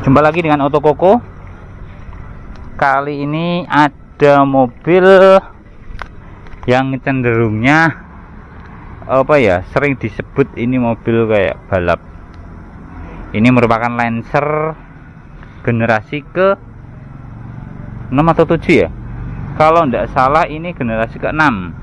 Jumpa lagi dengan Otokoko. Kali ini ada mobil yang cenderungnya sering disebut ini mobil kayak balap. Ini merupakan Lancer generasi ke 6 atau 7 ya. Kalau tidak salah ini generasi ke 6.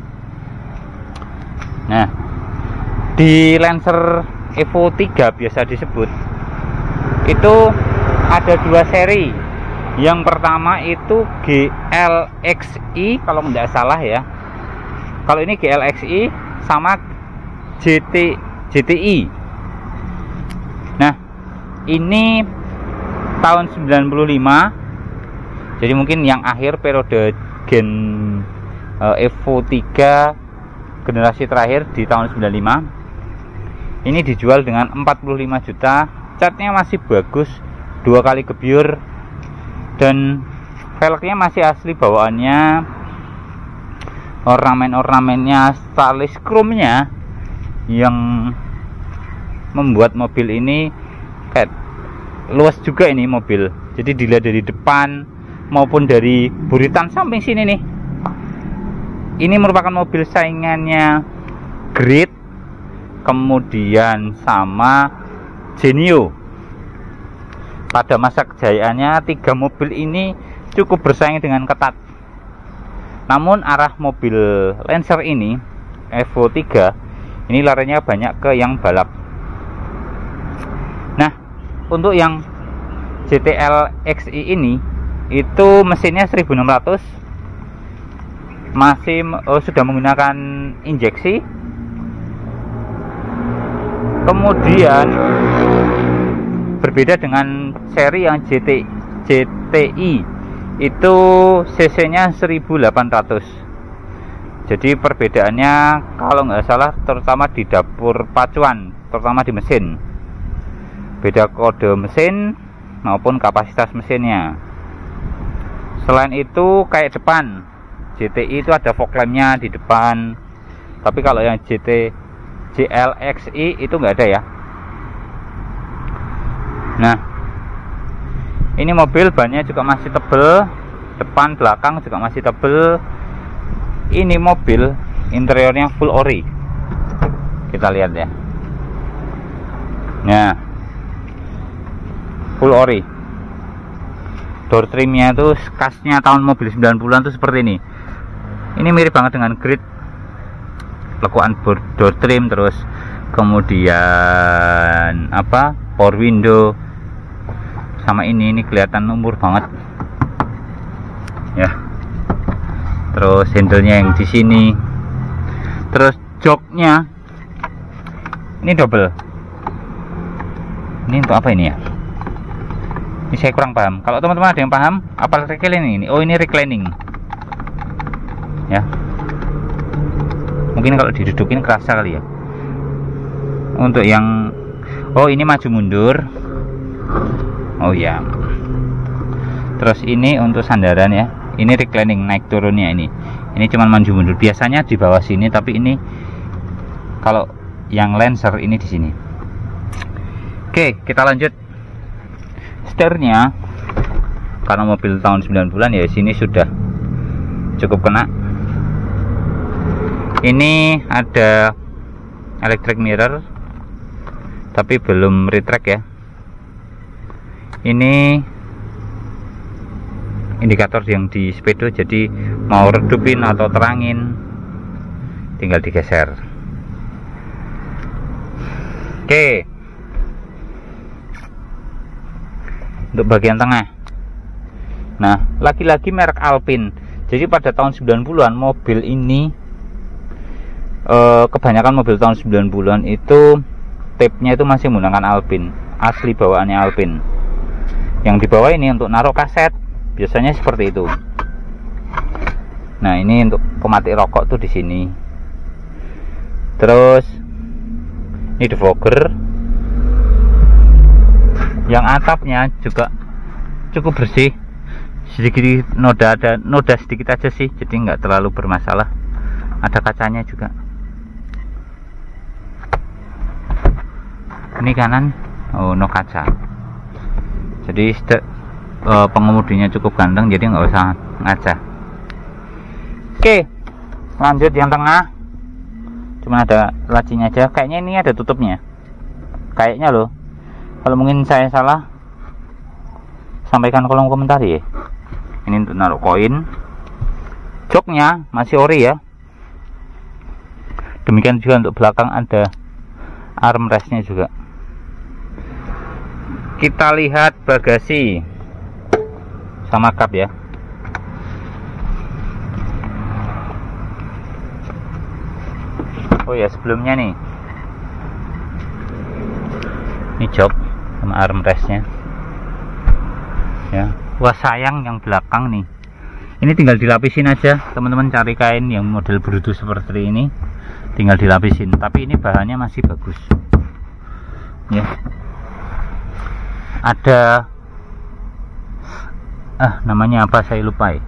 Nah, di Lancer Evo 3 biasa disebut itu ada 2 seri. Yang pertama itu GLXi kalau tidak salah ya. Kalau ini GLXi sama GTI. Nah, ini tahun 95. Jadi mungkin yang akhir periode gen Evo 3 generasi terakhir di tahun 95. Ini dijual dengan 45 juta. Catnya masih bagus, 2 kali gebyur, dan velgnya masih asli bawaannya. Ornamen-ornamennya, stainless chrome-nya yang membuat mobil ini kayak luas juga ini mobil. Jadi dilihat dari depan maupun dari buritan samping sini nih. Ini merupakan mobil saingannya Grid, kemudian sama Genio. Pada masa kejayaannya 3 mobil ini cukup bersaing dengan ketat. Namun arah mobil Lancer ini Evo 3 ini larinya banyak ke yang balap. Nah, untuk yang GTL XI ini itu mesinnya 1600, masih sudah menggunakan injeksi. Kemudian berbeda dengan seri yang GTI itu cc-nya 1800. Jadi perbedaannya kalau nggak salah terutama di dapur pacuan, terutama di mesin. Beda kode mesin maupun kapasitas mesinnya. Selain itu kayak depan, GTI itu ada fog lamp-nya di depan. Tapi kalau yang GLXi itu nggak ada ya. Nah, ini mobil bannya juga masih tebel, depan belakang juga masih tebel. Ini mobil interiornya full ori. Kita lihat ya. Nah, full ori. Door trimnya itu khasnya tahun mobil 90-an tuh seperti ini. Ini mirip banget dengan Grid. Lekuan door trim, terus kemudian power window, sama ini kelihatan umur banget ya. Terus handle-nya yang di sini, terus joknya ini double. Ini untuk apa ini ya? Ini saya kurang paham. Kalau teman-teman ada yang paham apa reclining ini? Oh, ini reclining ya. Mungkin kalau didudukin kerasa kali ya. Untuk yang ini maju mundur. Oh ya. Terus ini untuk sandaran ya. Ini reclining, naik turunnya ini. Ini cuma maju mundur. Biasanya di bawah sini, tapi ini kalau yang Lancer ini di sini. Oke, kita lanjut. Setirnya, karena mobil tahun 90-an ya, sini sudah cukup kena. Ini ada electric mirror, tapi belum retract ya. Ini indikator yang di speedo, jadi mau redupin atau terangin tinggal digeser. Oke, untuk bagian tengah, nah lagi-lagi merek Alpine. Jadi pada tahun 90-an mobil ini kebanyakan mobil tahun 90-an itu tape-nya itu masih menggunakan Alpine, asli bawaannya Alpine. Yang di bawah ini untuk naruh kaset, biasanya seperti itu. Nah, ini untuk pemati rokok tuh di sini. Terus ini defogger. Yang atapnya juga cukup bersih. Sedikit ada noda sedikit aja sih, jadi nggak terlalu bermasalah. Ada kacanya juga. Ini kanan, oh no kaca. Jadi pengemudinya cukup ganteng, jadi nggak usah ngaca. Oke, lanjut yang tengah. Cuma ada lacinya aja. Kayaknya ini ada tutupnya. Kayaknya loh. Kalau mungkin saya salah, sampaikan kolom komentar ya. Ini untuk naruh koin. Joknya masih ori ya. Demikian juga untuk belakang ada armrestnya juga. Kita lihat bagasi sama kap ya. Oh ya, sebelumnya nih, ini jok sama armrestnya ya. Wah, sayang yang belakang nih, ini tinggal dilapisin aja teman-teman. Cari kain yang model brudu seperti ini, tinggal dilapisin. Tapi ini bahannya masih bagus ya. Ada namanya apa saya lupa ya.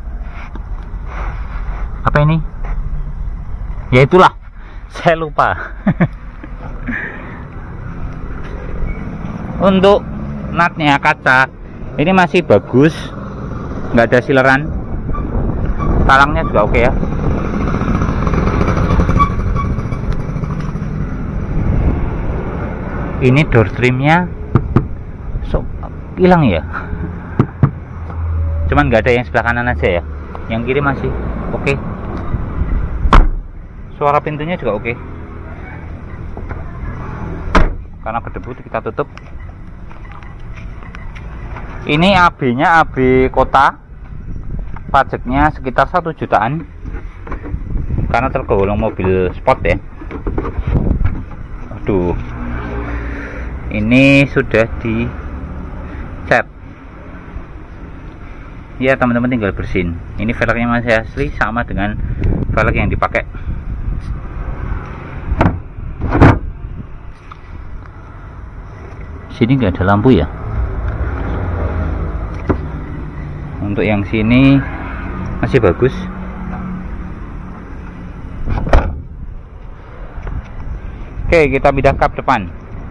Apa ini ya, itulah saya lupa. Untuk natnya kaca ini masih bagus, nggak ada sileran. Talangnya juga oke ya. Ini door trimnya hilang ya, cuman nggak ada yang sebelah kanan aja ya. Yang kiri masih oke. Suara pintunya juga oke. Karena berdebu kita tutup. Ini AB nya AB kota, pajaknya sekitar 1 jutaan karena tergolong mobil sport ya. Aduh, ini sudah di cat ya teman-teman, tinggal bersihin. Ini velgnya masih asli, sama dengan velg yang dipakai. Sini nggak ada lampu ya. Untuk yang sini masih bagus. Oke, kita pindah kap depan.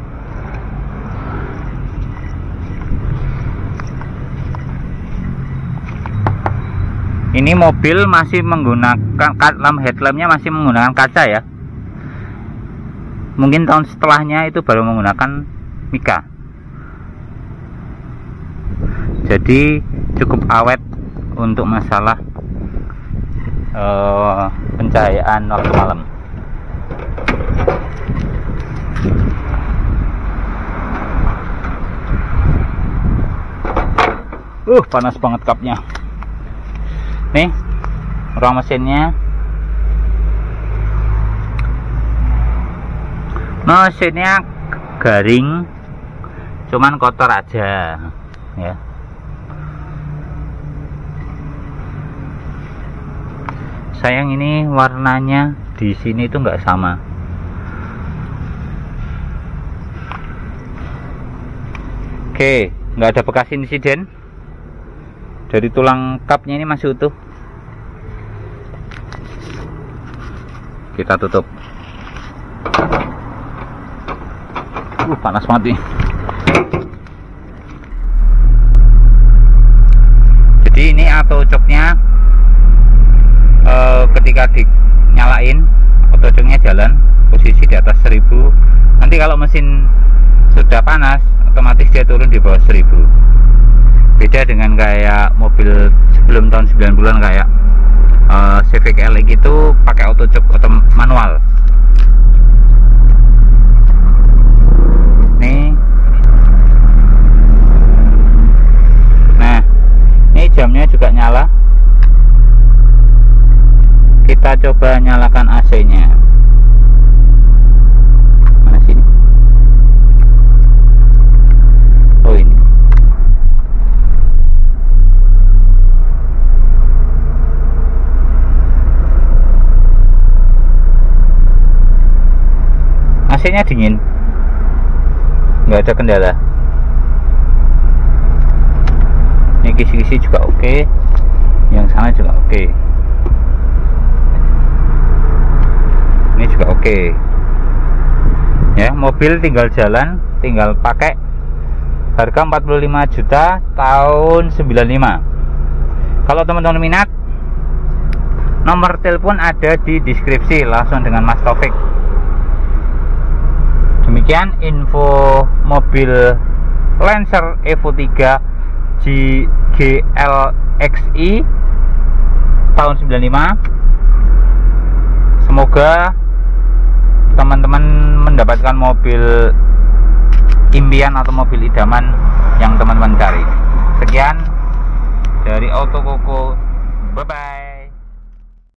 Ini mobil masih menggunakan headlampnya masih menggunakan kaca ya. Mungkin tahun setelahnya itu baru menggunakan mika. Jadi cukup awet untuk masalah pencahayaan waktu malam. Panas banget kapnya. Nih ruang mesinnya. Mesinnya garing, cuman kotor aja ya. Sayang ini warnanya di sini itu nggak sama. Oke, nggak ada bekas insiden. Dari tulang kapnya ini masih utuh. Kita tutup. Panas banget nih. Jadi ini auto coknya ketika dinyalain auto coknya jalan posisi di atas 1000. Nanti kalau mesin sudah panas otomatis dia turun di bawah 1000. Beda dengan kayak mobil sebelum tahun 90-an kayak Civic LX itu pakai auto cok manual. Nih. Nah, ini jamnya juga nyala. Kita coba nyalakan AC-nya. Mana sini? Oh, ini. AC-nya dingin, nggak ada kendala. Ini kisi-kisi juga oke, yang sana juga oke, ini juga oke. Ya, mobil tinggal jalan, tinggal pakai harga 45 juta tahun 95. Kalau teman-teman minat, nomor telepon ada di deskripsi, langsung dengan Mas Taufik. Demikian info mobil Lancer Evo 3 GLXi tahun 95. Semoga teman-teman mendapatkan mobil impian atau mobil idaman yang teman-teman cari. Sekian dari Autokoko, bye bye.